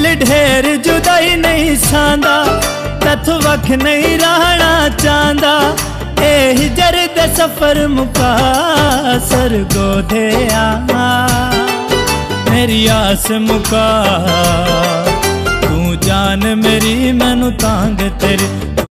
दिल ढेर जुदाई नहीं सांदा, तथ वख नहीं रहना चाहता। ए हिजर दे सफर मुका सरगो दे आ, मेरी आस मुका तू जान मेरी मैनू तांग तेरी।